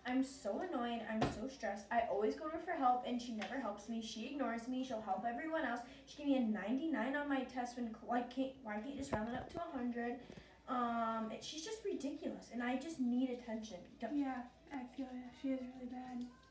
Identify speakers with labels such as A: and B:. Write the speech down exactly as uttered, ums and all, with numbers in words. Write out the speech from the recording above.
A: I'm so annoyed. I'm so stressed. I always go to her for help, and she never helps me. She ignores me. She'll help everyone else. She gave me a ninety-nine on my test when like can't, why can't you just round it up to one hundred? Um, it, she's just ridiculous, and I just need attention. Don't-
B: Yeah, I feel it. She is really bad.